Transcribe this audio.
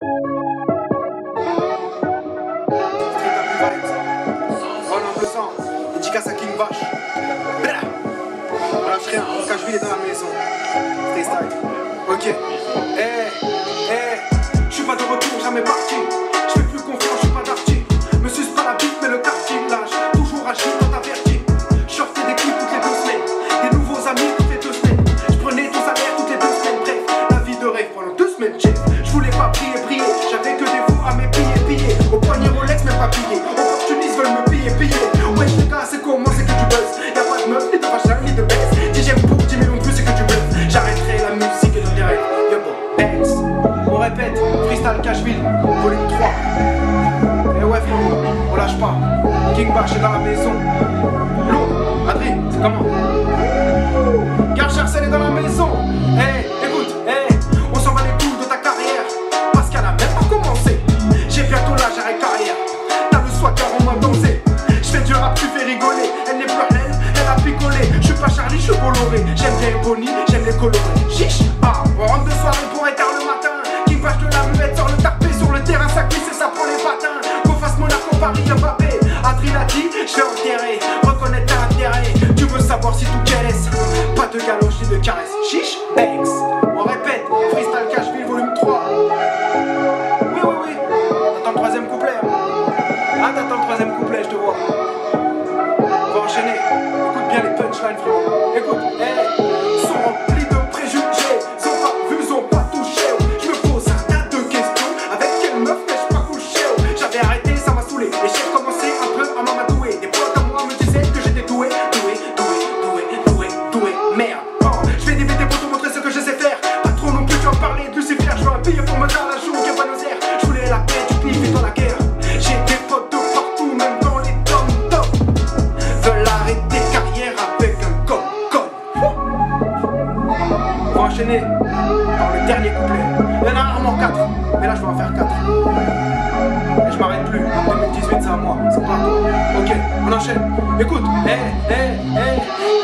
Dédicace à King Vache. On lâche rien, Cashville est dans la maison. Freestyle. Ok. Je suis pas de retour, jamais parti. Je fais plus confiance, je suis pas d'arty. Me suce pas la bite, mais le cartilage. Toujours agile dans ta vertige. Je sortais des clips toutes les 2 semaines. Des nouveaux amis toutes les 2 semaines. Je prenais ton salaire toutes les 2 semaines. Bref, la vie de rêve pendant 2 semaines. Je voulais pas briller. J'avais que des fous à mes piller. Au poignet Rolex, même pas pillé. Opportunistes veulent me piller. Ouais, je gars, c'est comment, c'est que du buzz. Y'a pas de meuf, ni de vagin, ni de baisse. Si j'aime pour 10 millions de vues, c'est que du buzz. J'arrêterai la musique et dans les rêves. Yo, bon, X. On répète, Freestyle Cashville, volume 3. Et ouais, frérot, on lâche pas. King Bash est dans la maison. Lourd, Adri, c'est comment? Garcharcel est dans la maison. Écoute, on s'en va les couilles de ta carrière. Parce qu'elle a même pas commencé. J'ai bientôt l'âge, j'arrête carrière. T'as le swagger, on m'a dansé. J'fais du rap, tu fais rigoler. Elle n'est plus elle a picolé. J'suis pas Charlie, j'suis Bolloré. J'aime bien les Bonnie, j'aime les colorés. Chiche, on rentre de soirée pour être tard le matin. Qui vache de la muette, sort le tapé sur le terrain, ça glisse et ça prend les patins. Qu'on fasse Monaco, Paris, Mbappé. Adri l'a dit, j'vais enterrer. Reconnaître ta intérêt. Tu veux savoir si tout caresse. Pas de galoche ni de caresse. Chiche, X. On répète, Freestyle Cashville, volume 3. Oui. T'attends le 3ème couplet. T'attends le 3ème couplet, je te vois. On va enchaîner. Écoute bien les punchlines, frérot. Écoute, sont remplis de préjugés. Ils ont pas vu, ils ont pas touché. Je me pose un tas de questions. Avec quelle meuf n'ai-je pas couché? J'avais arrêté, ça m'a saoulé. Et j'ai commencé un peu à m'amadouer. Des potes à moi me disaient que j'étais doué. Merde. Je fais des vidéos pour te montrer ce que je sais faire. Pas trop non plus, tu vas me parler de Lucifer. Je veux un billet pour me faire la joue, qu'il n'y a pas nos airs. Je voulais la paix, du pif et dans la guerre. J'ai des potes de partout, même dans les tom-toms. Veulent arrêter carrière avec un con. On va enchaîner par le dernier couplet. Il y en a rarement 4, mais là je vais en faire 4. Et je m'arrête plus. 2018 c'est à moi, c'est pas à toi. Ok, on enchaîne. Écoute,